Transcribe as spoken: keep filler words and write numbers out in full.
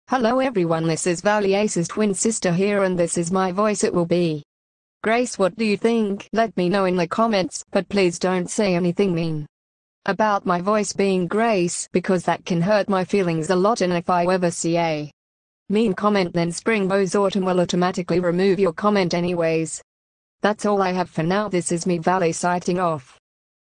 Hello everyone, this is Valley Ace's twin sister here and this is my voice it will be. Grace, what do you think? Let me know in the comments, but please don't say anything mean about my voice being Grace, because that can hurt my feelings a lot, and if I ever see a mean comment then Spring Bose Autumn will automatically remove your comment anyways. That's all I have for now. This is me, Valley, signing off.